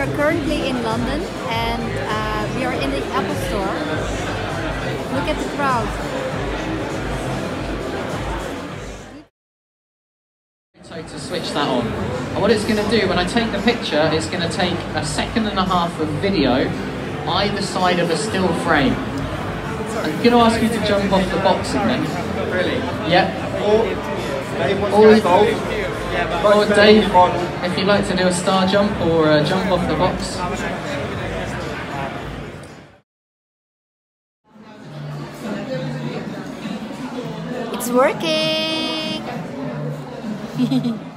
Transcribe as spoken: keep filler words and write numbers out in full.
are currently in London and uh, we are in the Apple Store. Look at the crowd. To switch that on. And what it's going to do when I take the picture, it's going to take a second and a half of video either side of a still frame. I'm going to ask you to jump off the box again. Really? Yeah. Or Dave wants Or, to go golf. Yeah, or Dave, if you'd like to do a star jump or uh, jump off the box. It's working!